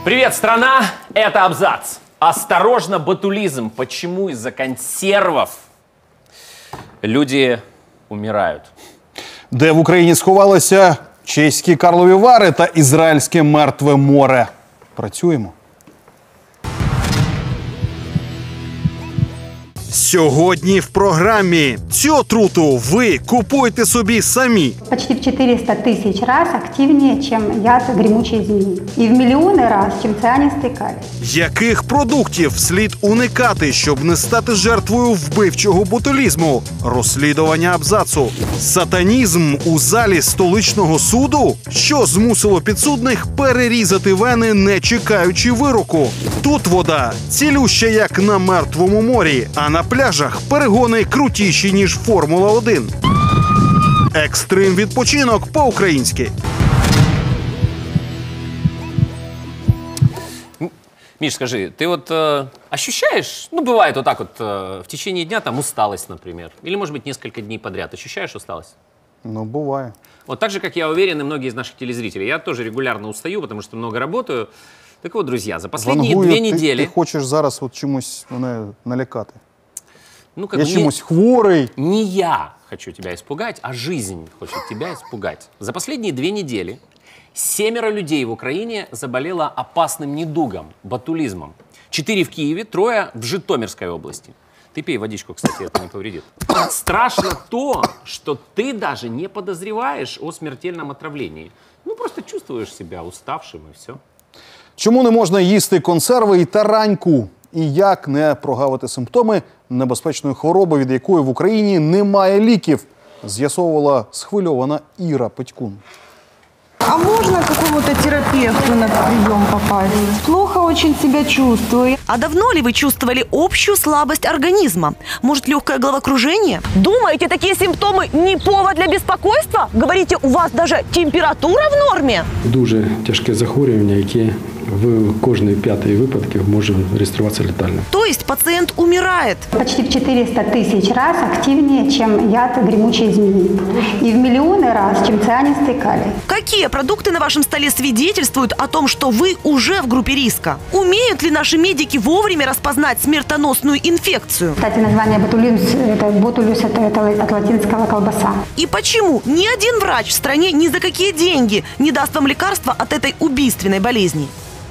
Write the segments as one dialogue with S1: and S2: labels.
S1: Привет, страна! Это Абзац. Осторожно, ботулизм. Почему из-за консервов люди умирають?
S2: Де в Україні сховалися чеські Карлові Вари та ізраїльське Мертве море. Працюємо. Сьогодні в програмі цю отруту ви купуєте собі самі.
S3: Почти в 400 тысяч раз активнее, чем яд гремучей змеи. И в миллионы раз, чем цианистый калий.
S2: Яких продуктів слід уникати, щоб не стати жертвою вбивчого ботулізму? Розслідування Абзацу. Сатанізм у залі столичного суду? Що змусило підсудних перерізати вени, не чекаючи вироку? Тут вода цілюща, як на Мертвому морі, а на пляжах перегони крутіші, ніж Формула-1. Екстрим-відпочинок по-українськи.
S1: Миш, скажи, ты вот ощущаешь, ну бывает вот так вот в течение дня там усталость, например, или может быть несколько дней подряд, ощущаешь усталость?
S2: Ну, буває.
S1: Вот так же, как я уверен, и многие из наших телезрителей. Я тоже регулярно устаю, потому что много работаю. Так вот, друзья, за последние
S2: Вангую,
S1: 2 недели...
S2: Ти хочеш зараз от чимось мене налякати.
S1: Ну, как
S2: Я
S1: бы
S2: чимось хворий.
S1: Не я хочу тебя испугать, а жизнь хочет тебя испугать. За последние 2 недели 7 людей в Украине заболело опасным недугом, ботулизмом. 4 в Киеве, 3 в Житомирской области. Ты пей водичку, кстати, это не повредит. Страшно то, что ты даже не подозреваешь о смертельном отравлении. Ну, просто чувствуешь себя уставшим и все.
S2: Чому не можна їсти консерви і тараньку? І як не прогавити симптоми небезпечної хвороби, від якої в Україні немає ліків? З'ясовувала схвильована Іра Петькун.
S4: А можно какому-то терапевту на прием попасть? Плохо очень себя чувствую.
S5: А давно ли вы чувствовали общую слабость организма? Может, легкое головокружение? Думаете, такие симптомы не повод для беспокойства? Говорите, у вас даже температура в норме?
S6: Дуже тяжке захворювання, яке в кожній 5-й випадку може реєструватися летально.
S5: То есть пациент умирает?
S3: Почти в 400 тысяч раз активнее, чем яд гремучей змеи. И в миллионы раз, чем цианистый калий.
S5: Какие продукты на вашем столе свидетельствуют о том, что вы уже в группе риска? Умеют ли наши медики вовремя распознать смертоносную инфекцию?
S3: Кстати, название ботулюс это от латинского колбаса.
S5: И почему ни один врач в стране ни за какие деньги не даст вам лекарства от этой убийственной болезни?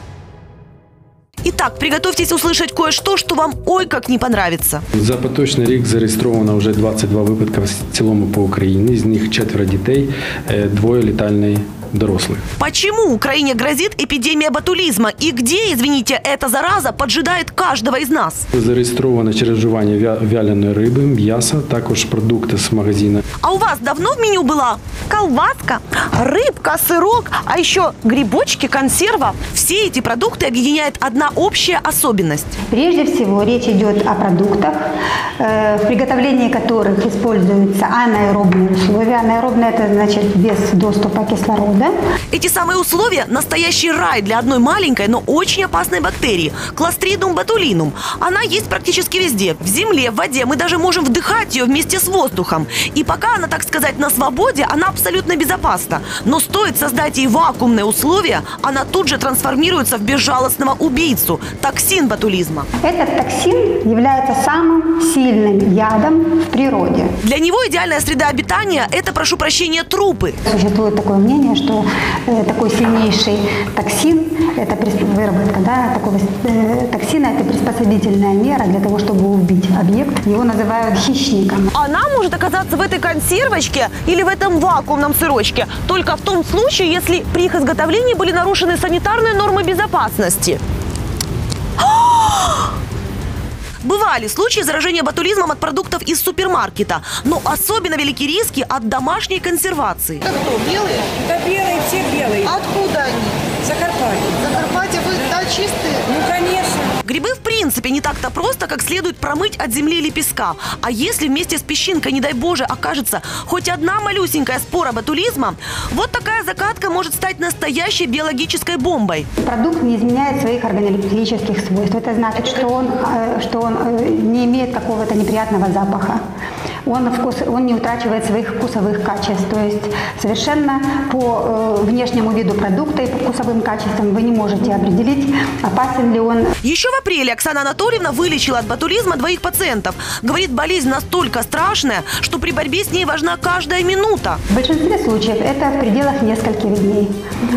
S5: Итак, приготовьтесь услышать кое-что, что вам ой как не понравится.
S6: За поточний рік зареєстровано вже 22 випадки в цілому по Україні. З них 4 дітей, 2 летальні дорослых.
S5: Почему Украине грозит эпидемия ботулизма? И где, извините, эта зараза поджидает каждого из нас?
S6: Зареєстровано через вживання вяленої риби, м'яса, також продукти з магазину.
S5: А у вас давно в меню была колбаска, рыбка, сырок, а еще грибочки, консерва? Все эти продукты объединяет одна общая особенность.
S3: Прежде всего, речь идет о продуктах, в приготовлении которых используются анаэробные условия. Анаэробные – это значит без доступа кислорода.
S5: Эти самые условия – настоящий рай для одной маленькой, но очень опасной бактерии – Clostridium botulinum. Она есть практически везде – в земле, в воде. Мы даже можем вдыхать ее вместе с воздухом. И пока она, так сказать, на свободе, она абсолютно безопасна. Но стоит создать ей вакуумные условия, она тут же трансформируется в безжалостного убийцу – токсин ботулизма.
S3: Этот токсин является самым сильным ядом в природе.
S5: Для него идеальная среда обитания – это, прошу прощения, трупы.
S3: Существует такое мнение, что такой сильнейший токсин, это выработка такого токсина, это приспособительная мера для того, чтобы убить объект. Его называют хищником.
S5: Она может оказаться в этой консервочке или в этом вакуумном сырочке только в том случае, если при их изготовлении были нарушены санитарные нормы безопасности. Бывали случаи заражения ботулизмом от продуктов из супермаркета, но особенно велики риски от домашней консервации.
S4: Это кто, белые?
S7: Да белые, все белые.
S4: Откуда они?
S7: Закарпатье.
S4: Закарпатье, вы да, чистые?
S7: Ну, конечно.
S5: Грибы в принципе не так-то просто, как следует промыть от земли или песка. А если вместе с песчинкой, не дай боже, окажется хоть одна малюсенькая спора ботулизма, вот такая закатка может стать настоящей биологической бомбой.
S3: Продукт не изменяет своих органолептических свойств. Это значит, что он не имеет какого-то неприятного запаха. он не утрачивает своих вкусовых качеств. То есть совершенно по внешнему виду продукта и по вкусовым качествам вы не можете определить, опасен ли он.
S5: Еще в апреле Оксана Анатольевна вылечила от ботулизма 2 пациентов. Говорит, болезнь настолько страшная, что при борьбе с ней важна каждая минута.
S3: В большинстве случаев это в пределах нескольких дней.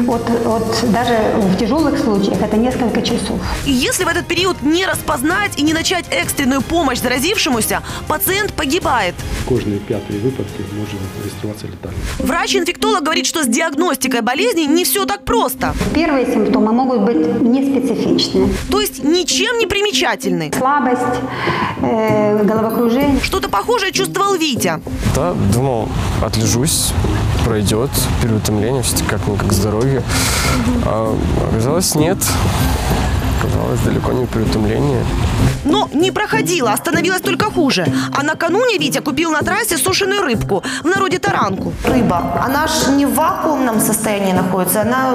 S3: Даже в тяжелых случаях это несколько часов.
S5: И если в этот период не распознать и не начать экстренную помощь заразившемуся, пациент погибает.
S6: Кожные 5-й выпадки может реєструватися летально.
S5: Врач-инфектолог говорит, что с диагностикой болезни не все так просто.
S3: Первые симптомы могут быть неспецифичны.
S5: То есть ничем не примечательны.
S3: Слабость, головокружение.
S5: Что-то похожее чувствовал Витя.
S8: Да, думал, отлежусь, пройдет переутомление, все-таки как здоровье. А оказалось, нет. Оказалось, далеко не переутомление.
S5: Но не проходило, становилось только хуже. А накануне Витя купил на трассе сушеную рыбку, в народе таранку.
S9: Рыба, она ж не в вакуумном состоянии находится, она,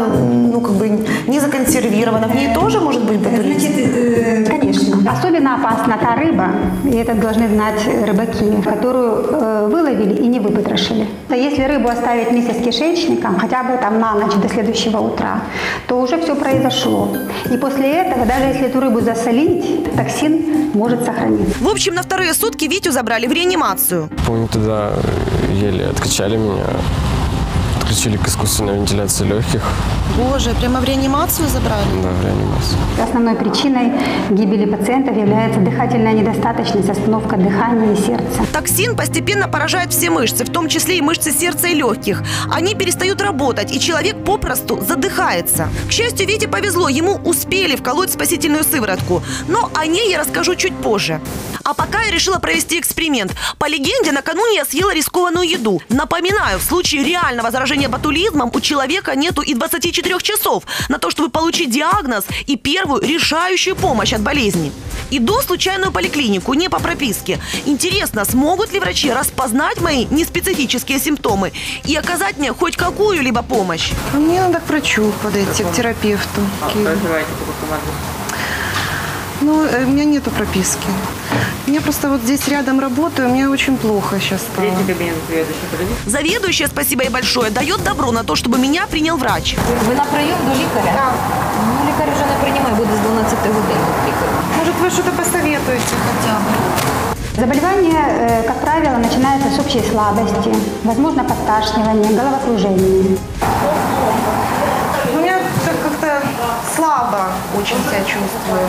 S9: не законсервирована. В ней тоже может быть ботулизм?
S3: Конечно. Особенно опасна та рыба, и это должны знать рыбаки, которую выловили и не выпотрошили. Если рыбу оставить вместе с кишечником, хотя бы там на ночь до следующего утра, то уже все произошло. И после этого, даже если эту рыбу засолить, токсин может сохраниться.
S5: В общем, на вторые сутки Витю забрали в реанимацию.
S8: Помню, тогда еле откачали меня. Подключили к искусственной вентиляции легких.
S9: Боже, прямо в реанимацию забрали?
S8: Да, в реанимацию.
S3: Основной причиной гибели пациентов является дыхательная недостаточность, остановка дыхания и сердца.
S5: Токсин постепенно поражает все мышцы, в том числе и мышцы сердца и легких. Они перестают работать, и человек попросту задыхается. К счастью, Вите повезло, ему успели вколоть спасительную сыворотку. Но о ней я расскажу чуть позже. А пока я решила провести эксперимент. По легенде, накануне я съела рискованную еду. Напоминаю, в случае реального заражения ботулизмом у человека нету и 24 часов на то, чтобы получить диагноз и первую решающую помощь от болезни. Иду в случайную поликлинику, не по прописке. Интересно, смогут ли врачи распознать мои неспецифические симптомы и оказать мне хоть какую-либо помощь?
S4: Мне надо к врачу подойти, к терапевту. Ну, у меня нету прописки. Я просто вот здесь рядом работаю, мне очень плохо сейчас стало.
S5: Заведующая, спасибо ей большое, дает добро на то, чтобы меня принял врач.
S7: Ви на прийом до лікаря? Так. Ну, лікар вже не приймає, буде з 12 годин лікар.
S4: Может, вы что-то посоветуете хотя бы?
S3: Заболевание, как правило, начинается с общей слабости, возможно, подташнивание, головокружение.
S4: У меня как-то слабо очень себя чувствую.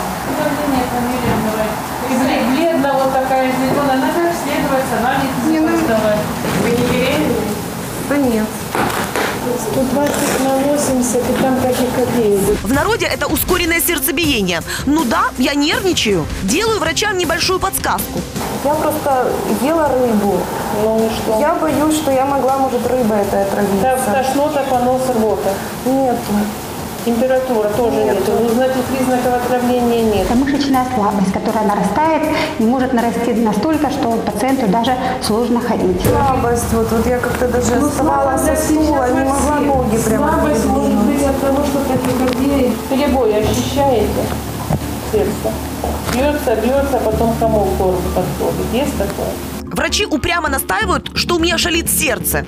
S10: Бледно вот такая зеленая, надо обследовать, анализ сдавать. Вы не беременны?
S4: Да нет.
S10: 120 на 80, и там тахикардия.
S5: В народе это ускоренное сердцебиение. Ну да, я нервничаю. Делаю врачам небольшую подсказку.
S4: Я просто ела рыбу.
S10: Ну и что?
S4: Я боюсь, что я могла, может, рыбой это отравиться.
S10: Тошнота, понос, рвота.
S4: Нет.
S10: Температура тоже нет. Ну, значит, признаков отравления нет.
S3: Это мышечная слабость, которая нарастает и может нарасти настолько, что пациенту даже сложно ходить.
S4: Слабость, вот я как-то даже вставала со стула, не могла ноги прямо.
S10: Слабость может быть от того, что тахикардия. Перебой ощущаете? Сердце. Бьется, потом комок в горло подходит. Есть такое?
S5: Врачи упрямо настаивают, что у меня шалит сердце.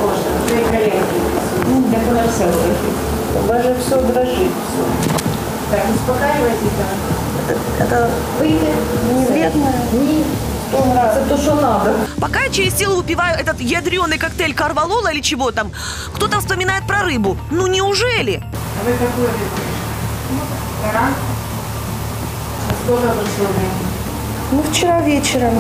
S10: Даже все дрожит. Так, успокаивайтесь.
S4: Это не вредно?
S10: Это то, что надо.
S5: Пока я через силу выпиваю этот ядреный коктейль карвалола или чего там, кто-то вспоминает про рыбу. Ну неужели?
S10: А вы какой рыбу? Таран? Сколько вышло времени?
S4: Ну, вчера вечером.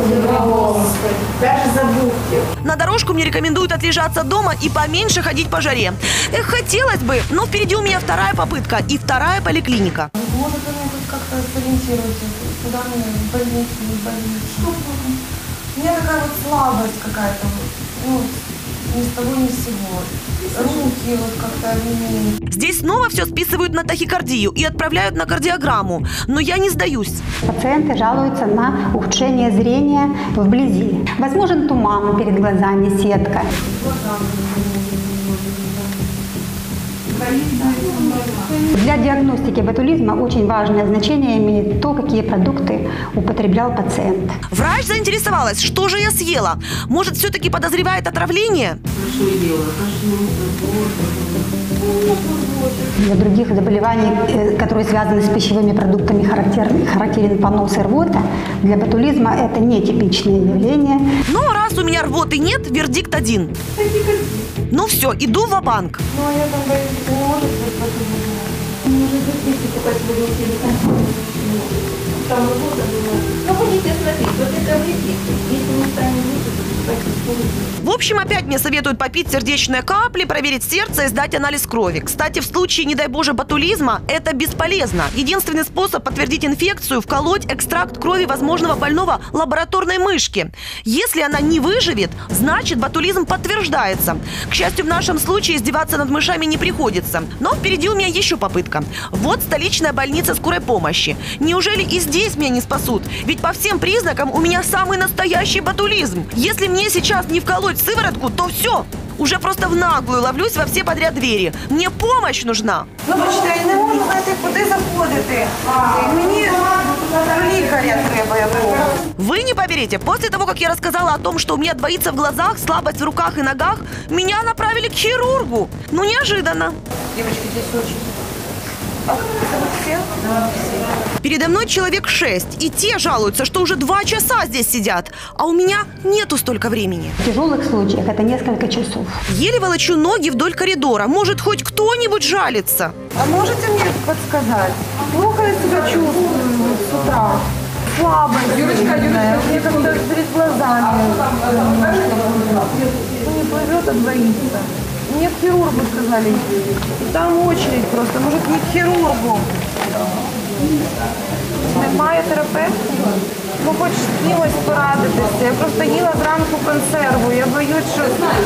S10: Даже забудьте.
S5: На дорожку мне рекомендуют отлежаться дома и поменьше ходить по жаре. Эх, хотелось бы, но впереди у меня вторая попытка и вторая поликлиника.
S4: Может, вы меня тут как-то сориентируете? Куда мне? В больницу, не в больницу? Что? У меня такая вот слабость какая-то. Ни с того, ни с сего. Руки вот как-то онемели.
S5: Здесь снова все списывают на тахикардию и отправляют на кардиограмму. Но я не сдаюсь.
S3: Пациенты жалуются на ухудшение зрения вблизи. Возможен туман перед глазами, сетка. Для диагностики ботулизма очень важное значение имеет то, какие продукты употреблял пациент.
S5: Врач заинтересовалась, что же я съела. Может, все-таки подозревает отравление?
S3: Для других заболеваний, которые связаны с пищевыми продуктами, характерен понос и рвота. Для ботулизма это нетипичное явление.
S5: Но раз у меня рвоты нет, вердикт один. Ну все, иду в ва-банк.
S4: Ну, а я там боюсь, это не может быть ботулизм.
S7: Может быть, если покупать там рвота бывает. Ну, ходите смотреть, вот это выпить, если не станет выпить, то покупать бесполезно.
S5: В общем, опять мне советуют попить сердечные капли, проверить сердце и сдать анализ крови. Кстати, в случае, не дай боже, ботулизма, это бесполезно. Единственный способ подтвердить инфекцию – вколоть экстракт крови возможного больного лабораторной мышки. Если она не выживет, значит, ботулизм подтверждается. К счастью, в нашем случае издеваться над мышами не приходится. Но впереди у меня еще попытка. Вот столичная больница скорой помощи. Неужели и здесь меня не спасут? Ведь по всем признакам у меня самый настоящий ботулизм. Если мне сейчас не вколоть сыворотку, то все. Уже просто в наглую ловлюсь во все подряд двері. Мне помощь нужна.
S9: Ну, бачите, я не можу знайти, куди заходити. Мені лікаря треба якого.
S5: Вы не поверите, после того, как я рассказала о том, что у меня двоится в глазах, слабость в руках и ногах, меня направили к хирургу. Ну, неожиданно.
S9: Девочки, здесь очень... А как это вот все? Да, все.
S5: Передо мной человек 6, и те жалуются, что уже 2 часа здесь сидят, а у меня нету столько времени.
S3: В тяжелых случаях это несколько часов.
S5: Еле волочу ноги вдоль коридора. Может, хоть кто-нибудь жалится?
S4: А можете мне подсказать? Плохо я себя чувствую с утра. Слабость. Юрочка, мне как-то перед глазами. Не плывет, а двоится. Мне к хирургу сказали. Там очередь просто. Может, не к хирургу. Немає терапевтів? Ну, хоч з кимось порадитися. Я просто їла зранку консерву. Я боюсь, що...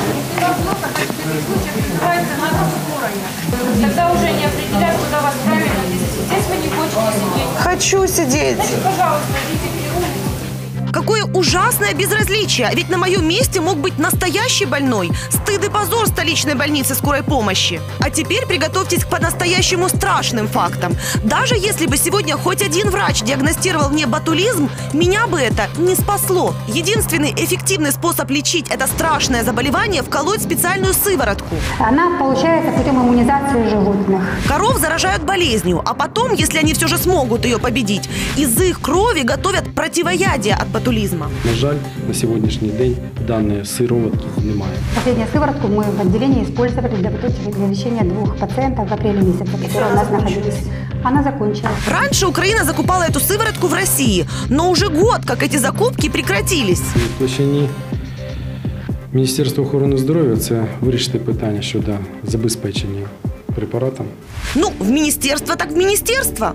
S7: Тогда уже не определяют, куда вас правильно. Здесь вы не хотите сидеть.
S4: Хочу сидеть.
S7: Пожалуйста, идите к хирургу.
S5: Какое ужасное безразличие! Ведь на моем месте мог быть настоящий больной. Стыд и позор столичной больницы скорой помощи. А теперь приготовьтесь к по-настоящему страшным фактам. Даже если бы сегодня хоть один врач диагностировал мне ботулизм, меня бы это не спасло. Единственный эффективный способ лечить это страшное заболевание – вколоть специальную сыворотку.
S3: Она получается путем иммунизации животных.
S5: Коров заражают болезнью, а потом, если они все же смогут ее победить, из их крови готовят противоядие от ботулизма.
S6: На жаль, на сьогоднішній день даної сироватки немає.
S3: Последнюю сыворотку мы в отделении использовали для лечения 2 пациентов в апреле месяце, которые у нас находились. Она закончилась.
S5: Раньше Украина закупала эту сыворотку в России, но уже год, как эти закупки прекратились.
S6: В площині Міністерства охорони здоров'я це вирішити питання щодо забезпечення препаратом.
S5: Ну, в министерство так в министерство.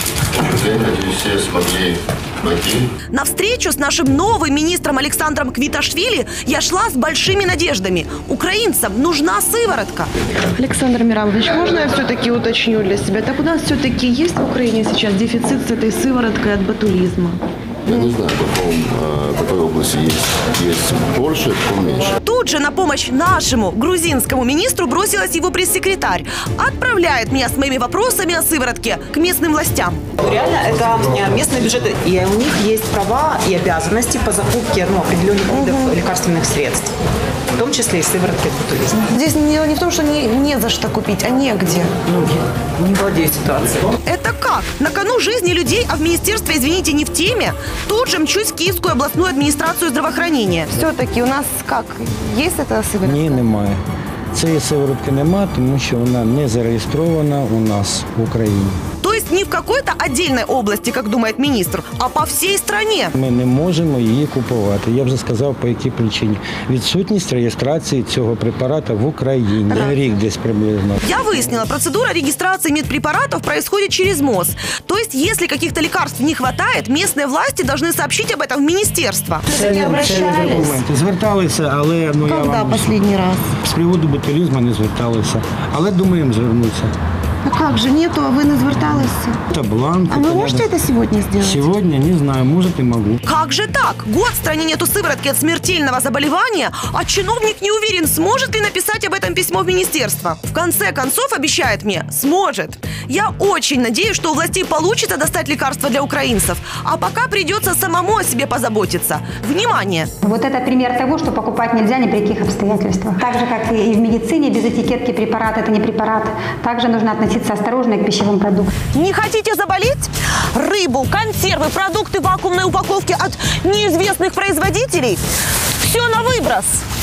S11: Все смогли пройти.
S5: На встречу с нашим новым министром Александром Квиташвили я шла с большими надеждами. Украинцам нужна сыворотка.
S12: Александр Мирамович, можно я все-таки уточню для себя? Так у нас все-таки есть в Украине сейчас дефицит с этой сывороткой от ботулизма?
S11: Я не знаю, в какой области есть больше, в меньше.
S5: Тут же на помощь нашему грузинскому министру бросилась его пресс-секретарь. Отправляет меня с моими вопросами о сыворотке к местным властям.
S13: Реально, это местные бюджеты, и у них есть права и обязанности по закупке определенных видов лекарственных средств, в том числе и сыворотки от ботулизма.
S9: Здесь не в том, что не за что купить, а негде.
S13: Ну, я не владею ситуацией.
S5: Это как? На кону жизни людей, а в министерстве, извините, не в теме? Тут же мчусь в Киевскую областную администрацию здравоохранения.
S9: Все-таки у нас как? Есть эта сыворотка?
S14: Ні, немає. Цієї сиворотки немає, тому що вона не зареєстрована у нас в Україні.
S5: То есть не в какой-то отдельной области, как думает министр, а по всей стране.
S14: Ми не можемо її купувати. Я вже сказав, по якій причині. Відсутність реєстрації цього препарата в Україні. Рік десь приблизно.
S5: Я выяснила, процедура регистрации медпрепаратов происходит через МОЗ. То есть, если каких-то лекарств не хватает, местные власти должны сообщить об этом в министерство.
S14: Це документи. Зверталися, але я
S9: вам... Когда последний раз?
S14: З приводу ботулізму не зверталися. Але думаємо звернутися.
S12: А как же, нету, а вы не зверталися?
S14: Это бланк.
S12: А вы можете это сегодня сделать?
S14: Сегодня, не знаю, может и могу.
S5: Как же так? Год в стране нету сыворотки от смертельного заболевания, а чиновник не уверен, сможет ли написать об этом письмо в министерство. В конце концов, обещает мне, сможет. Я очень надеюсь, что у властей получится достать лекарства для украинцев, а пока придется самому о себе позаботиться. Внимание!
S3: Вот это пример того, что покупать нельзя ни при каких обстоятельствах. Так же, как и в медицине, без этикетки препарат – это не препарат. Также нужно относиться осторожно к пищевым продуктам.
S5: Не хотите заболеть? Рыбу, консервы, продукты в вакуумной упаковке от неизвестных производителей? Все на выброс!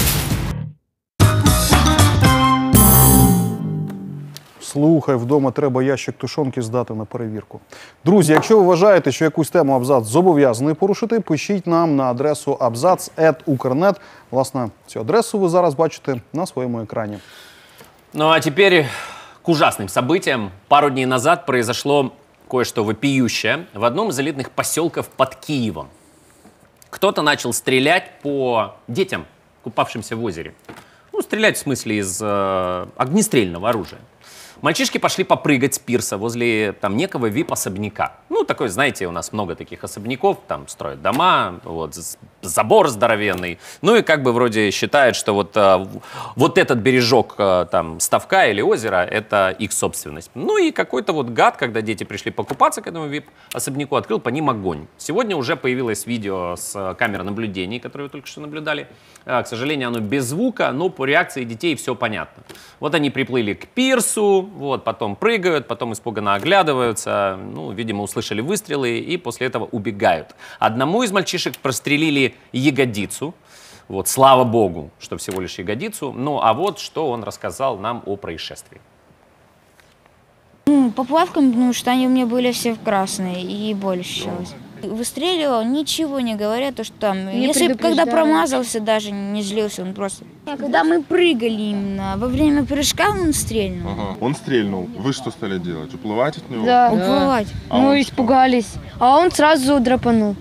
S2: Слухай, вдома треба ящик тушонки здати на перевірку. Друзі, якщо ви вважаєте, що якусь тему Абзац зобов'язаний порушити, пишіть нам на адресу abzats@ukr.net. Власне, цю адресу ви зараз бачите на своєму екрані.
S1: Ну а теперь к ужасным событиям. Пару дней назад произошло кое-что вопиющее в одном из элитных поселков под Киевом. Кто-то начал стрелять по детям, купавшимся в озере. Ну, стрелять в смысле из огнестрельного оружия. Мальчишки пошли попрыгать с пирса возле там некого вип-особняка. Ну, такой, знаете, у нас много таких особняков, там строят дома, вот, забор здоровенный. Ну и как бы вроде считают, что вот этот бережок там ставка или озера – это их собственность. Ну и какой-то вот гад, когда дети пришли покупаться к этому вип-особняку, открыл по ним огонь. Сегодня уже появилось видео с камер наблюдений, которые вы только что наблюдали. К сожалению, оно без звука, но по реакции детей все понятно. Вот они приплыли к пирсу, вот, потом прыгают, потом испуганно оглядываются, ну, видимо, услышали выстрелы и после этого убегают. Одному из мальчишек прострелили ягодицу, вот, слава богу, что всего лишь ягодицу. Ну, а вот что он рассказал нам о происшествии.
S15: Ну, по плавкам, потому что они у меня были все красные и боль ощущалась. Выстреливал, ничего не говоря, то что там, если когда промазался, даже не злился, он просто... Когда мы прыгали именно, во время прыжка он стрельнул.
S16: Ага. Он стрельнул. Вы что стали делать? Уплывать от него?
S15: Да, уплывать.
S16: Мы
S15: испугались, а он сразу драпанул.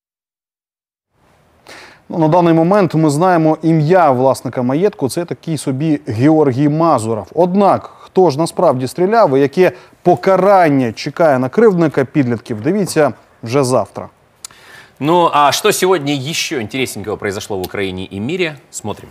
S2: Ну, на даний момент ми знаємо ім'я власника маєтку. Це такий собі Георгій Мазуров. Однак, хто ж насправді стріляв і яке покарання чекає на кривдника підлітків, дивіться вже завтра.
S1: Ну, а что сегодня еще интересненького произошло в Украине и мире, смотрим.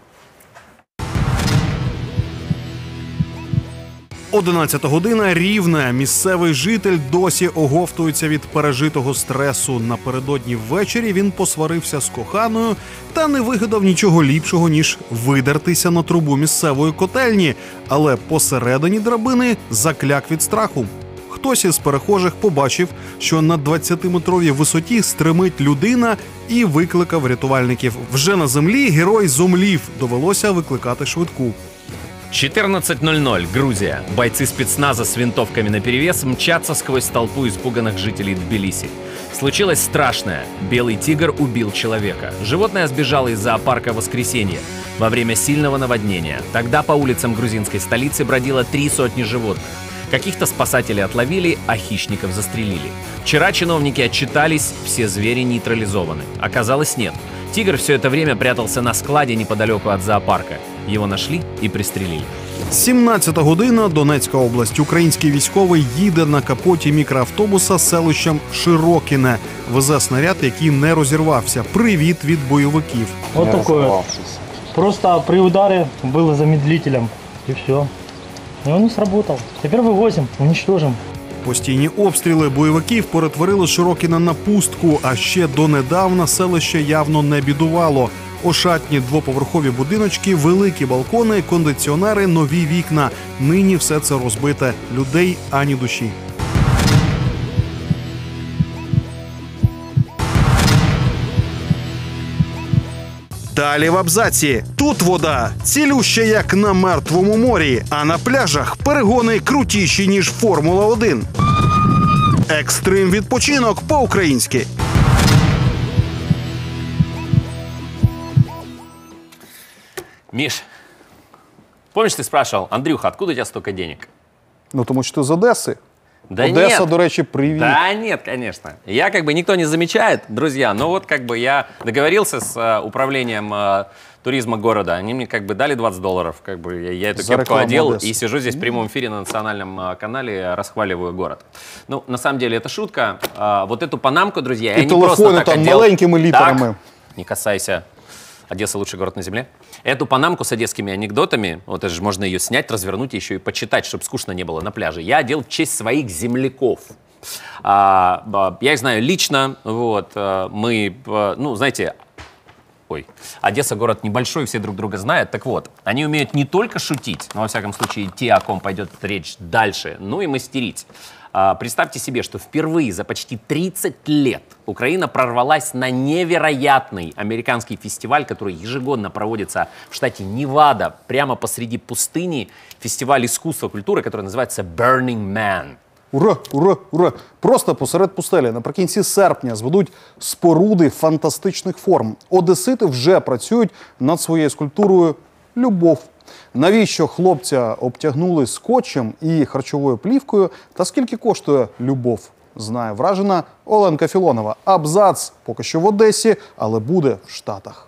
S2: 11 година, Рівне. Місцевий житель досі оговтується від пережитого стресу. Напередодні ввечері він посварився з коханою та не вигадав нічого ліпшого, ніж видертися на трубу місцевої котельні. Але посередині драбини закляк від страху. Хтось із перехожих побачив, що на 20-метровій висоті стримить людина і викликав рятувальників. Вже на землі герой зомлів. Довелося викликати швидку.
S1: 14:00, Грузия. Бойцы спецназа с винтовками наперевес мчатся сквозь толпу испуганных жителей Тбилиси. Случилось страшное. Белый тигр убил человека. Животное сбежало из зоопарка в воскресенье во время сильного наводнения. Тогда по улицам грузинской столицы бродило 300 животных. Каких-то спасатели отловили, а хищников застрелили. Вчера чиновники отчитались, все звери нейтрализованы. Оказалось, нет. Тигр все это время прятался на складе неподалеку от зоопарка. Его нашли и пристрелили.
S2: 17 година, Донецька область. Український військовий їде на капоті мікроавтобуса з селищем Широкіне. Везе снаряд, який не розірвався. Привіт від бойовиків.
S17: Вот такое. Просто при ударе было замедлителем. И все. И он не сработал. Теперь вывозим, уничтожим.
S2: Постійні обстріли бойовиків перетворили Широкіне на пустку, а ще донедавна селище явно не бідувало. Ошатні двоповерхові будиночки, великі балкони, кондиціонери, нові вікна. Нині все це розбите. Людей ані душі. Далі в абзаці. Тут вода цілюща, як на Мертвому морі, а на пляжах перегони крутіші, ніж Формула-1. Екстрим-відпочинок по-українськи.
S1: Миш, помнишь, ты спрашивал, Андрюха, откуда у тебя столько денег?
S2: Ну, тому що ти з Одеси.
S1: Да
S18: Одесса,
S1: нет.
S18: до речі, привет.
S1: Да нет, конечно. Я никто не замечает, друзья, но вот я договорился с управлением туризма города, они мне дали $20, я эту кепку одел и сижу здесь в прямом эфире на национальном канале, расхваливаю город. Ну, на самом деле, это шутка. Вот эту панамку, друзья, я не просто так
S18: там
S1: одел.
S18: маленькими литерами.
S1: Так, не касайся. Одесса — лучший город на земле. Эту панамку с одесскими анекдотами, вот это же можно ее снять, развернуть и еще и почитать, чтобы скучно не было на пляже. Я одел в честь своих земляков. Я их знаю лично, вот, мы, ну, знаете, Одесса город небольшой, все друг друга знают, так вот, они умеют не только шутить, но, во всяком случае, те, о ком пойдет речь дальше, но и мастерить. Представьте себе, что впервые за почти 30 лет Украина прорвалась на невероятный американский фестиваль, который ежегодно проводится в штате Невада, прямо посреди пустыни, фестиваль искусства, культуры, который называется Burning Man.
S18: Ура, ура, ура! Просто посеред пустелі наприкінці серпня зведуть споруди фантастичних форм. Одесити вже працюють над своєю скульптурою «Любов». Навіщо хлопця обтягнули скотчем і харчовою плівкою? Та скільки коштує любов? Знає вражена Оленка Філонова. Абзац поки що в Одесі, але буде в Штатах.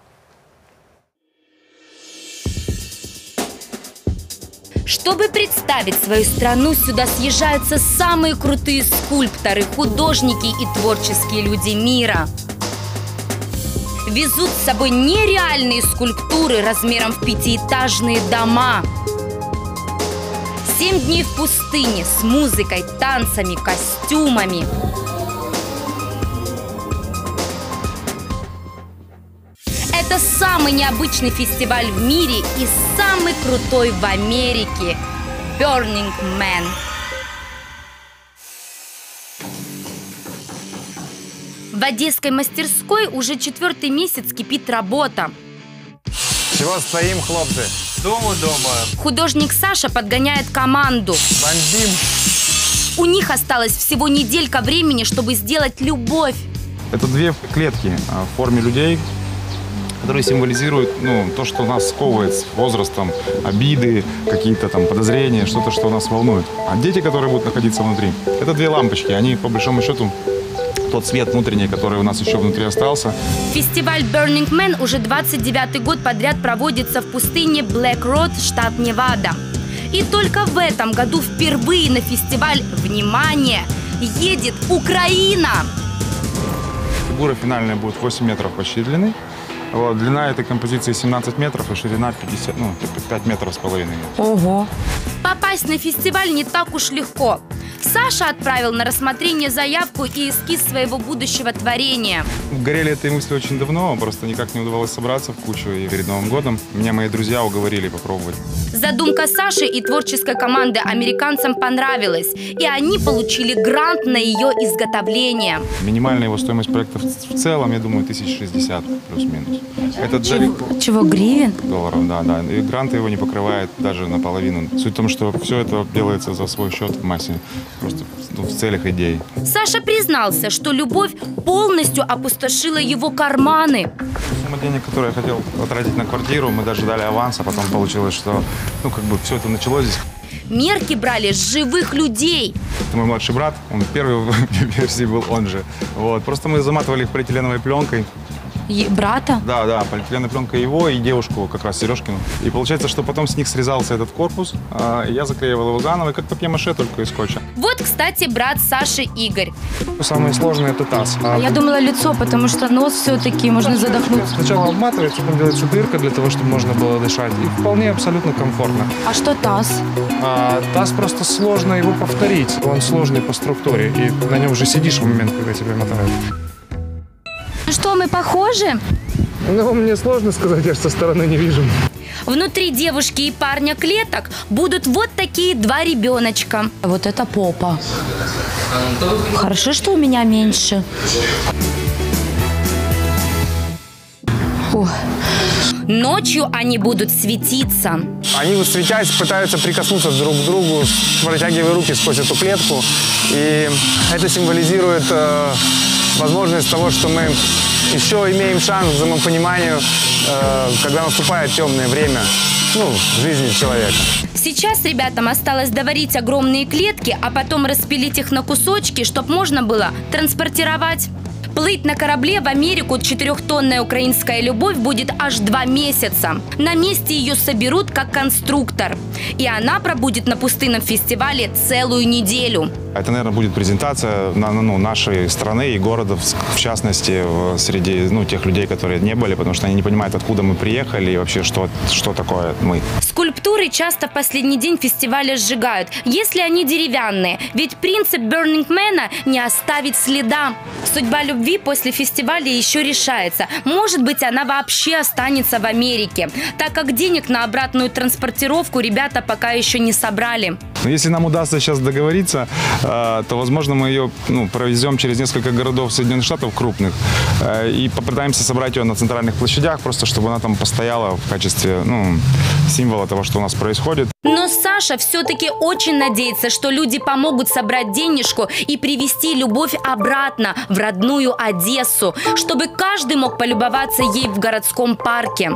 S19: Чтобы представить свою страну, сюда съезжаются самые крутые скульпторы, художники и творческие люди мира. Везут с собой нереальные скульптуры размером в 5-этажные дома. 7 дней в пустыне с музыкой, танцами, костюмами. Это самый необычный фестиваль в мире и самый крутой в Америке – Burning Man. В одесской мастерской уже 4-й месяц кипит работа.
S20: Чего стоим, хлопцы? Дому дома.
S19: Художник Саша подгоняет команду.
S20: Бомбим.
S19: У них осталось всего неделька времени, чтобы сделать любовь.
S21: Это 2 клетки в форме людей, которые символизируют то, что нас сковывает с возрастом, обиды, какие-то там подозрения, что-то, что нас волнует. А дети, которые будут находиться внутри, это 2 лампочки. Они, по большому счету, тот свет внутренний, который у нас еще внутри остался.
S19: Фестиваль Burning Man уже 29-й год подряд проводится в пустыне Black Road, штат Невада. И только в этом году впервые на фестиваль, внимание, едет Украина!
S21: Фигура финальная будет 8 метров почти длины. Вот, длина этой композиции 17 метров и ширина 5 метров с половиной.
S19: Ого! Попасть на фестиваль не так уж легко. Саша отправил на рассмотрение заявку и эскиз своего будущего творения.
S21: Горели этой мысли очень давно, просто никак не удавалось собраться в кучу, и перед Новым годом меня мои друзья уговорили попробовать.
S19: Задумка Саши и творческой команды американцам понравилась, и они получили грант на ее изготовление.
S21: Минимальная его стоимость проекта в целом, я думаю, 1060 плюс-минус. Это
S19: Чего, гривен?
S21: Долларов, да. И грант его не покрывает даже наполовину. Суть в том, что все это делается за свой счет в массе. Просто в целях идей.
S19: Саша признался, что любовь полностью опустошила его карманы.
S21: Сумма денег, которую я хотел потратить на квартиру, мы даже дали аванс, а потом получилось, что все это началось здесь.
S19: Мерки брали с живых людей.
S21: Это мой младший брат, он первый в версии был он же. Вот. Просто мы заматывали их полиэтиленовой пленкой.
S19: Брата?
S21: Да, полиэтиленовая пленка его и девушку, как раз Сережкину. И получается, что потом с них срезался этот корпус, и я заклеивал его заново, как папье-маше, только из скотча.
S19: Вот, кстати, брат Саши Игорь.
S20: Самое сложное — это таз.
S19: Я думала лицо, потому что нос все-таки можно задохнуться.
S20: Сначала обматывается, потом делается дырка для того, чтобы можно было дышать. И вполне абсолютно комфортно.
S19: А что таз?
S20: Таз просто сложно его повторить. Он сложный по структуре, и на нем уже сидишь в момент, когда тебя мотают.
S19: Что, мы похожи?
S20: Мне сложно сказать, я со стороны не вижу.
S19: Внутри девушки и парня клеток будут вот такие 2 ребеночка. Вот это попа. Хорошо, что у меня меньше. Ночью они будут светиться.
S20: Они, светясь, пытаются прикоснуться друг к другу, протягивая руки сквозь эту клетку. И это символизирует возможность того, что мы еще имеем шанс к взаимопониманию, когда наступает темное время, в жизни человека.
S19: Сейчас ребятам осталось доварить огромные клетки, а потом распилить их на кусочки, чтобы можно было транспортировать. Плыть на корабле в Америку 4-тонная украинская любовь будет аж 2 месяца. На месте ее соберут как конструктор. И она пробудет на пустынном фестивале целую неделю.
S21: Это, наверное, будет презентация нашей страны и города, в частности, среди тех людей, которые не были, потому что они не понимают, откуда мы приехали и вообще, что такое мы.
S19: Скульптуры часто в последний день фестиваля сжигают, если они деревянные. Ведь принцип Burning Man не оставить следа. Судьба любви после фестиваля еще решается. Может быть, она вообще останется в Америке, так как денег на обратную транспортировку ребята пока еще не собрали.
S21: Но если нам удастся сейчас договориться, то, возможно, мы ее провезем через несколько городов Соединенных Штатов крупных и попытаемся собрать ее на центральных площадях, просто чтобы она там постояла в качестве символа того, что у нас происходит.
S19: Но Саша все-таки очень надеется, что люди помогут собрать денежку и привезти любовь обратно в родную Одессу, чтобы каждый мог полюбоваться ей в городском парке.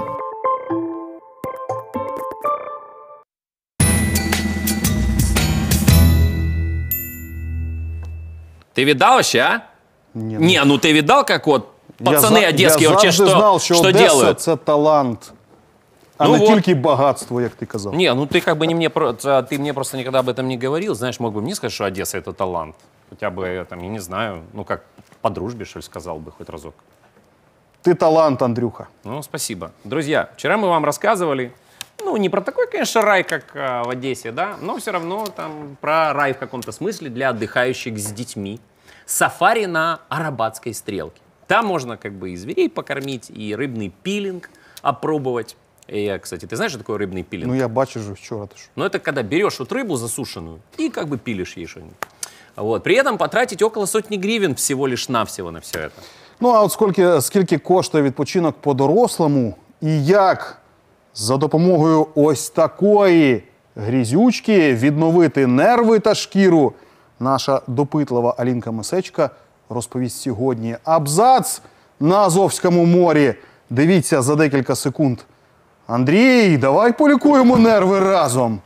S1: Ты видал вообще, а?
S18: Нет.
S1: Не, ты видал, как пацани одеські вообще
S18: знав, що
S1: що
S18: Одеса
S1: делают?
S18: це талант, а не тільки багатство, як ти казав.
S1: Не, ты как бы ты мне просто никогда об этом не говорил. Знаешь, мог бы мне сказать, что Одесса это талант. Хотя бы, я не знаю, как по дружбе, что ли, сказал бы хоть разок.
S18: Ты талант, Андрюха.
S1: Спасибо. Друзья, вчера мы вам рассказывали, не про такой, конечно, рай, как в Одессе, да, но все равно там про рай в каком-то смысле для отдыхающих с детьми. Сафари на Арабатской стрелке. Там можно и зверей покормить, и рыбный пилинг опробовать. И, кстати, ты знаешь, что такое рыбный пилинг?
S18: Я бачу же вчера.
S1: Это когда берешь рыбу засушенную и пилишь ей что-нибудь. При этом потратить около 100 гривен всего лишь навсего на все это.
S18: А от скільки коштує відпочинок по-дорослому і як за допомогою ось такої грізючки відновити нерви та шкіру, наша допитлива Алінка Мисечка розповість сьогодні. Абзац на Азовському морі. Дивіться за декілька секунд. Андрій, давай полікуємо нерви разом.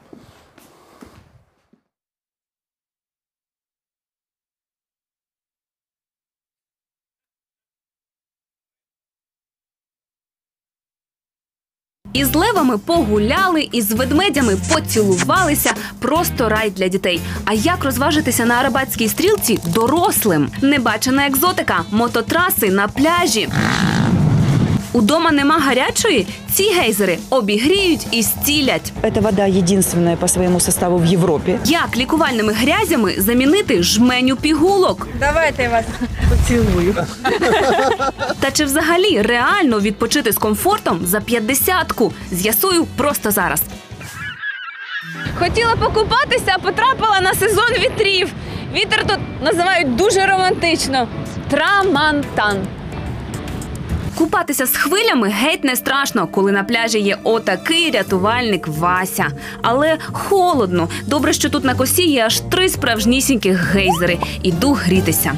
S8: Із левами погуляли, із ведмедями поцілувалися. Просто рай для дітей. А як розважитися на Арабатській стрілці дорослим? Небачена екзотика, мототраси на пляжі. Удома нема гарячої? Ці гейзери обігріють і зцілять.
S13: Эта вода единственная по своему составу в Європі.
S8: Як лікувальними грязями замінити жменю пігулок?
S15: Давайте я вас поцілую.
S8: Та чи взагалі реально відпочити з комфортом за 50-ку? З'ясую просто зараз.
S15: Хотіла покупатися, а потрапила на сезон вітрів. Вітер тут називають дуже романтично. Трамантан.
S8: Купатися з хвилями геть не страшно, коли на пляжі є отакий рятувальник Вася. Але холодно. Добре, що тут на косі є аж 3 справжнісіньких гейзери. Іду грітися.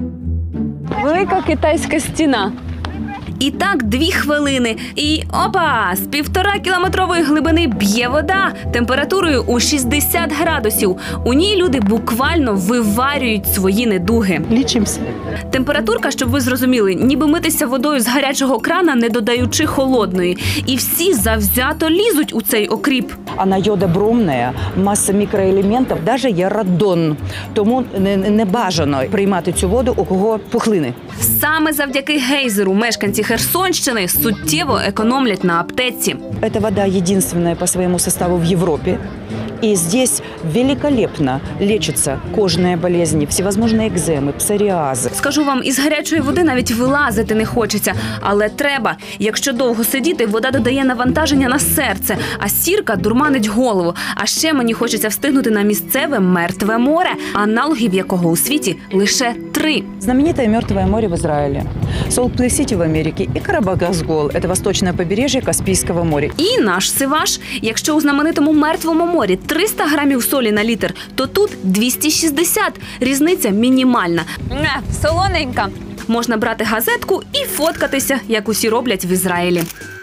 S15: Велика китайська стіна.
S8: І так 2 хвилини. І опа! З 1,5-кілометрової глибини б'є вода температурою у 60 градусів. У ній люди буквально виварюють свої недуги.
S13: Лічимося.
S8: Температурка, щоб ви зрозуміли, ніби митися водою з гарячого крана, не додаючи холодної. І всі завзято лізуть у цей окріп.
S13: Вона йодобромна, маса мікроелементів, навіть є радон. Тому не бажано приймати цю воду, у кого пухлини.
S8: Саме завдяки гейзеру мешканці Херсонщини суттєво економлять на аптеці.
S13: Эта вода единственная по своему составу в Европе. И здесь великолепно лечатся кожные болезни, всевозможные екземи, псоріази.
S8: Скажу вам, із гарячої води навіть вилазити не хочеться. Але треба. Якщо довго сидіти, вода додає навантаження на серце, а сірка дурманить голову. А ще мені хочеться встигнути на місцеве Мертве море, аналогів якого у світі лише 3.
S13: Знаменитое Мертвое море в Израиле, Солт-Лейк-Сити в Америке и Карабах-Газгол – это восточное побережье Каспийского моря.
S8: І наш Сиваш. Якщо у знаменитому Мертвому морі 300 грамів солі на літр, то тут 260. Різниця мінімальна.
S15: Солоненька.
S8: Можна брати газетку і фоткатися, як усі роблять в Ізраїлі.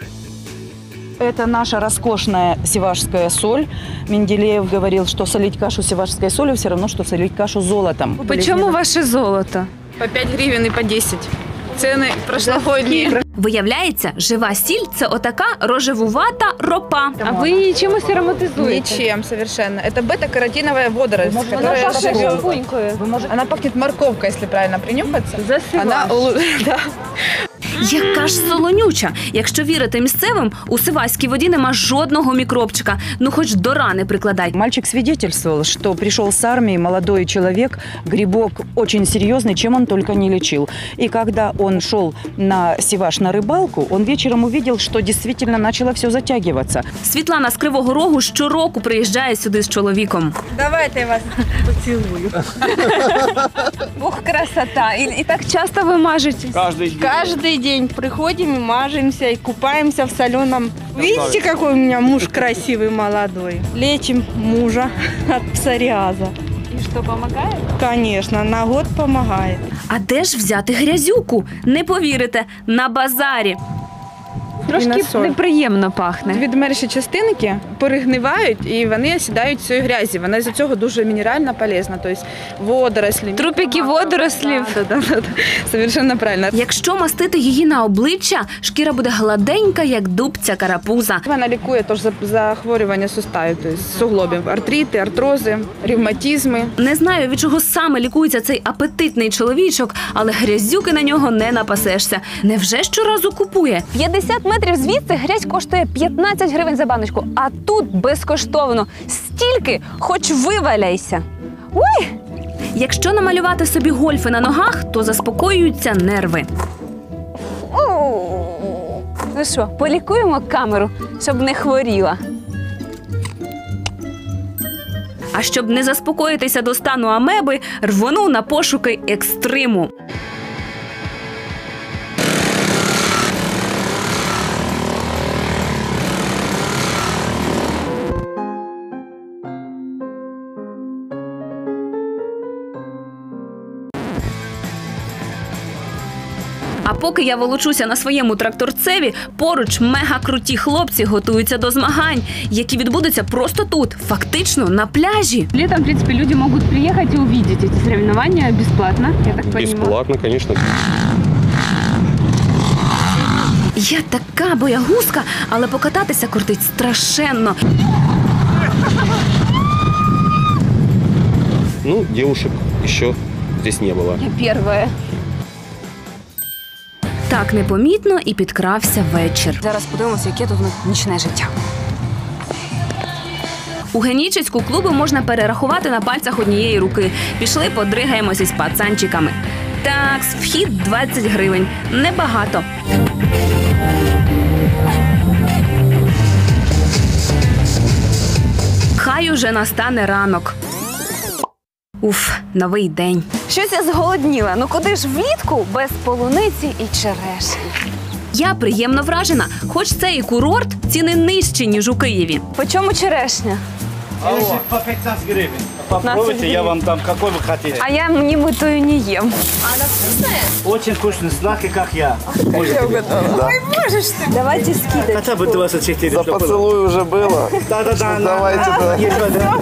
S10: Это наша роскошная севашская соль. Менделеев говорил, что солить кашу севашской солью все равно, что солить кашу золотом.
S8: Почему ваше золото?
S10: По 5 гривен и по 10. Цены прошлогодние.
S8: Виявляється, жива сіль – це отака рожевувата ропа.
S10: А вы її чимось ароматизуєте? Ничем совершенно. Это бета-каротиновая водоросль, которая живет. Она пахнет морковкой, если правильно принюхаться. Она... Да.
S8: Яка ж солонюча! Якщо вірити місцевим, у сиваській воді нема жодного мікробчика. Ну хоч до рани прикладай.
S10: Мальчик свидетельствовал, что пришел с армии молодой человек, грибок очень серьезный, чем он только не лечил. И когда он шел на Севаш на рыбалку, он вечером увидел, что действительно начало все затягиваться.
S8: Світлана з Кривого Рогу щороку приїжджає сюди з чоловіком.
S10: Давайте я вас поцілую.
S8: Ох, красота! І так часто ви мажете?
S10: Каждый день приходим и мажемся, и купаемся в соленом. Видите, какой у меня муж красивый, молодой. Лечим мужа от псориаза.
S8: І що, допомагає?
S10: Конечно, на год помогает.
S8: А де ж взяти грязюку? Не повірите, на базарі. Трошки неприємно пахне.
S10: Відмерші частинки перегнивають і вони сідають цієї грязі. Вона з цього дуже мінерально полезна. Тобто водорослі.
S8: Трупики водорослів.
S10: Да. Совершенно правильно.
S8: Якщо мастити її на обличчя, шкіра буде гладенька, як дубця карапуза.
S10: Вона лікує теж захворювання суставів, тобто суглобів, артрити, артрози, ревматизми.
S8: Не знаю, від чого саме лікується цей апетитний чоловічок, але грязюки на нього не напасешся. Невже щоразу купує? 50 метрів звідси грязь коштує 15 гривень за баночку, а тут безкоштовно. Стільки, хоч виваляйся. Ой! Якщо намалювати собі гольфи на ногах, то заспокоюються нерви. Ну що, полікуємо камеру, щоб не хворіла. А щоб не заспокоїтися до стану амеби, рвону на пошуки екстриму. А поки я волочуся на своєму тракторцеві, поруч мега-круті хлопці готуються до змагань, які відбудуться просто тут, фактично на пляжі.
S22: Летом, в принципе, люди могут приехать и увидеть эти соревнования бесплатно, я так понимаю.
S23: Бесплатно, конечно.
S8: Я така боягузка, але покататися кортить страшенно.
S23: Ну, девушек еще здесь не было.
S8: Я первая. Так непомітно і підкрався вечір.
S22: Зараз подивимося, яке тут нічне життя.
S8: У Генічеську клуби можна перерахувати на пальцях однієї руки. Пішли, подригаємося з пацанчиками. Так, вхід 20 гривень. Небагато. Хай уже настане ранок. Уф, новий день.
S22: Щось я зголодніла. Ну куди ж влітку без полуниці і черешні?
S8: Я приємно вражена. Хоч це і курорт, ціни нижчі, ніж у Києві.
S22: По чому черешня?
S24: Черешня по 15 гривен. Попробуйте, я вам дам, какой вы хотите.
S22: А я немытую не ем.
S24: Она вкусная? Очень вкусная, сладкая, как я.
S22: Я угадала. Ой, можешь ты? Давайте скидывать.
S24: Хотя бы 24.
S23: За поцелуй уже было.
S24: Да.
S23: Давайте, да.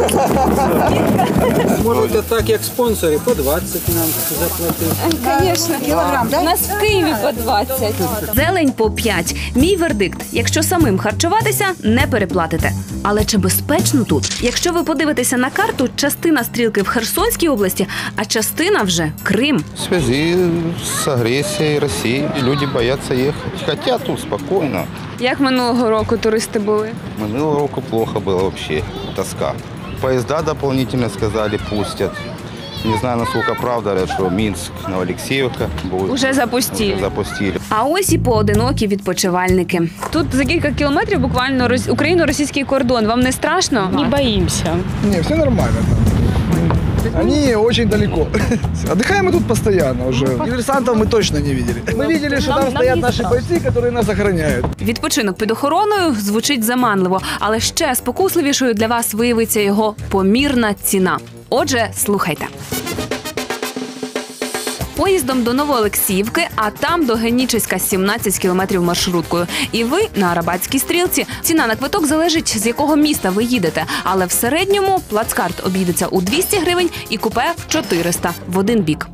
S24: Можете так, як спонсори, по 20 нам заплатити.
S22: Конечно, кілограм. У нас в Києві по 20.
S8: Зелень по 5. Мій вердикт. Якщо самим харчуватися, не переплатите. Але чи безпечно тут? Якщо ви подивитеся на карту, частина стрілки в Херсонській області, а частина вже Крим.
S23: В связи с агрессией России люди боятся ехать. Хотят тут спокойно.
S22: Як минулого року туристи були?
S23: Минулого року плохо было вообще. Тоска. Поезда дополнительно сказали пустят. Не знаю, насколько правда, что Минск, Новоалексеевка будет.
S22: Уже запустили.
S8: А ось і поодинокі відпочивальники.
S22: Тут за кілька кілометрів буквально Україно-російський кордон. Вам не страшно? Не боїмося.
S25: Не, все нормально. Они очень далеко. Отдыхаем мы тут постоянно уже. Диверсантов мы точно не видели. Мы видели, что там стоят наши бойцы, которые нас охраняют.
S8: Відпочинок під охороною звучить заманливо, але ще спокусливішою для вас виявиться його помірна ціна. Отже, слухайте. поїздом до Новоолексіївки, а там до Генічеська 17 кілометрів маршруткою. І ви на Арабатській стрілці. Ціна на квиток залежить, з якого міста ви їдете. Але в середньому плацкарт обійдеться у 200 гривень і купе в 400 в один бік.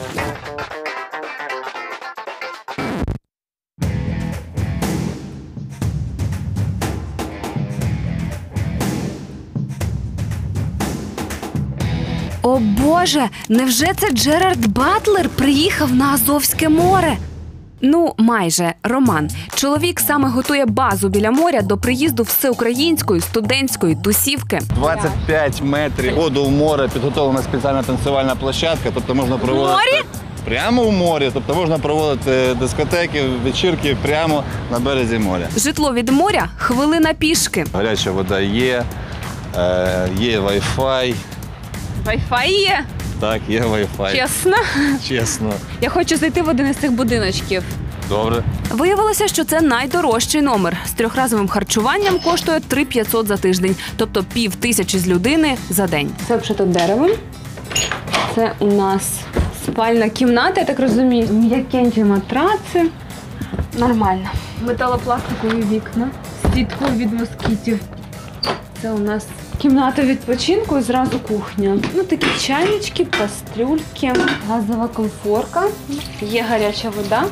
S8: О Боже, невже це Джерард Батлер приїхав на Азовське море? Ну, майже, Роман. Чоловік саме готує базу біля моря до приїзду всеукраїнської студентської тусівки.
S4: 25 метрів воду в море, підготовлена спеціальна танцювальна площадка, тобто можна проводити...
S8: Морі?
S4: Прямо в морі, тобто можна проводити дискотеки, вечірки прямо на березі моря.
S8: Житло від моря – хвилина пішки.
S4: Гаряча вода є, є Wi-Fi.
S22: Wi-Fi є?
S4: Так, є Wi-Fi.
S22: Чесно?
S4: Чесно.
S22: Я хочу зайти в один із цих будиночків.
S4: Добре.
S8: Виявилося, що це найдорожчий номер. З трьохразовим харчуванням коштує 3500 за тиждень, тобто 5000 з людини за день.
S22: Це обшито деревом. Це у нас спальна кімната, я так розумію. М'якенькі матраци. Нормально. Металопластикові вікна. Сітку від москітів. Це у нас кімната відпочинку і зразу кухня. Ну, такі чайнички, кастрюльки, газова комфорка. Є гаряча вода.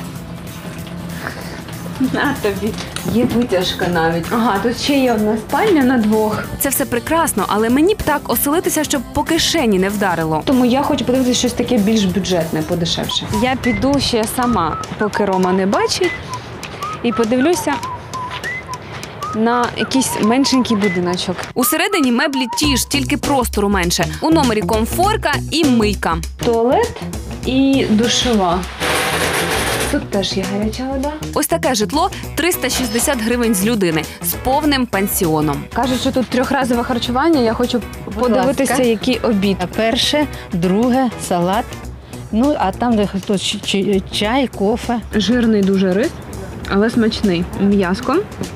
S22: На тобі. Є витяжка навіть. Ага, тут ще є одна спальня на двох.
S8: Це все прекрасно, але мені б так оселитися, щоб по кишені не вдарило.
S22: Тому я хочу подивитися щось таке більш бюджетне, подешевше. Я піду ще сама, поки Рома не бачить, і подивлюся на якийсь меншенький будиночок.
S8: Усередині меблі ті ж, тільки простору менше. У номері комфорка і мийка.
S22: Туалет і душова. Тут теж є гаряча вода.
S8: Ось таке житло – 360 гривень з людини з повним пансіоном.
S22: Кажуть, що тут трьохразове харчування, я хочу подивитися, який обід.
S6: Перше, друге, салат, ну а там де чай, кофе.
S22: Жирний дуже рис, але смачний. М'яско.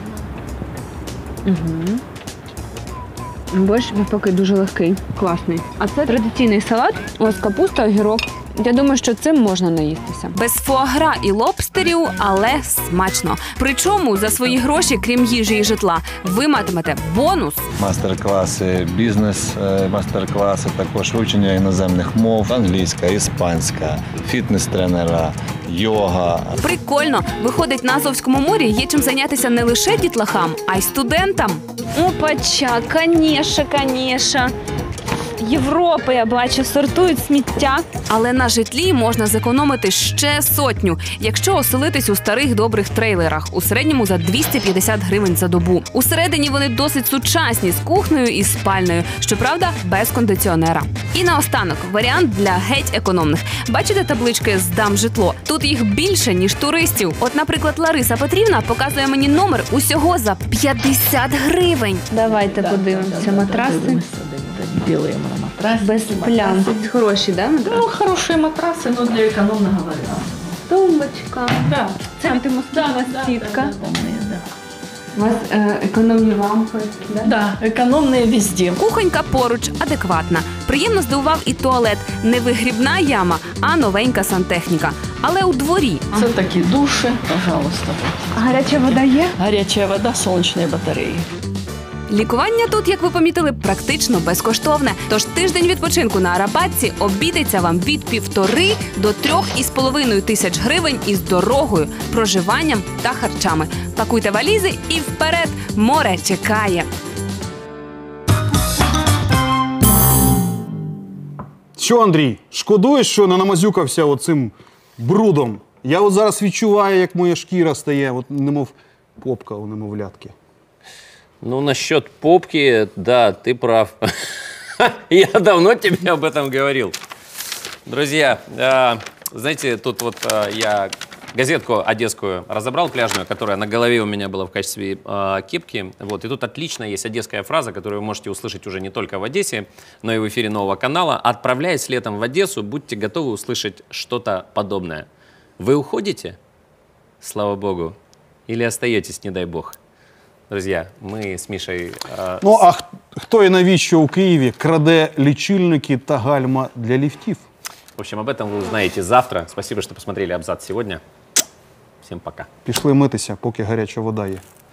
S22: Угу. Борщ навпаки дуже легкий, класний. А це традиційний салат, ось капуста, огірок. Я думаю, що цим можна наїстися.
S8: Без фуагра і лобстерів, але смачно. Причому за свої гроші, крім їжі і житла, ви матимете бонус.
S4: Мастер-класи, бізнес, мастер-класи, також вивчення іноземних мов, англійська, іспанська, фітнес-тренера, йога.
S8: Прикольно! Виходить, на Азовському морі є чим зайнятися не лише дітлахам, а й студентам.
S22: Опача, конечно. Європи, я бачу, сортують сміття.
S8: Але на житлі можна зекономити ще сотню, якщо оселитись у старих добрих трейлерах, у середньому за 250 гривень за добу. Усередині вони досить сучасні, з кухнею і спальнею, щоправда, без кондиціонера. І наостанок, варіант для геть економних. Бачите таблички «Здам житло»? Тут їх більше, ніж туристів. От, наприклад, Лариса Петрівна показує мені номер усього за 50 гривень.
S22: Давайте подивимося. Матраси.
S7: Делаем матрасы.
S22: Без плям. Хороші, да?
S7: Ну, хорошие матрасы, но для экономного варианта.
S22: Тумбочка.
S7: Да.
S22: Це антимоскітна сітка.
S7: Да.
S22: У вас економні лампи, да?
S7: Да, экономные везде.
S8: Кухонька поруч, адекватна. Приємно здивував і туалет. Не вигрібна яма, а новенька сантехніка. Але у дворі.
S7: Це такі душі, пожалуйста.
S22: Гаряча вода є?
S7: Гаряча вода, сонячні батареї.
S8: Лікування тут, як ви помітили, практично безкоштовне. Тож тиждень відпочинку на Арабатці обійдеться вам від 1,5 до 3,5 тисяч гривень із дорогою, проживанням та харчами. Пакуйте валізи і вперед! Море чекає!
S18: Що, Андрій, шкодуєш, що не намазюкався оцим брудом? Я от зараз відчуваю, як моя шкіра стає, от немов попка у немовлятки.
S1: Ну, насчет попки, да, ты прав. Я давно тебе об этом говорил. Друзья, знаете, тут вот я газетку одесскую разобрал, пляжную, которая на голове у меня была в качестве кепки. Вот, и тут отлично есть одесская фраза, которую вы можете услышать уже не только в Одессе, но и в эфире Нового канала. Отправляясь летом в Одессу, будьте готовы услышать что-то подобное. Вы уходите? Слава Богу. Или остаетесь, не дай Бог? Друзья, мы с Мишей...
S18: Ну, а хто і навіщо у Києві краде лічильники та гальма для ліфтів?
S1: В общем, об этом вы узнаете завтра. Спасибо, что посмотрели «Абзац» сегодня. Всем пока.
S18: Пішли митися, поки гаряча вода є.